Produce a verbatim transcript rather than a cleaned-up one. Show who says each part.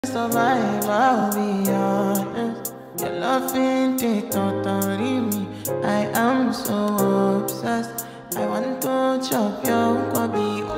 Speaker 1: Survive, I'll be honest. Your love ain't it totally me. I am so obsessed. I want to chop your kwabi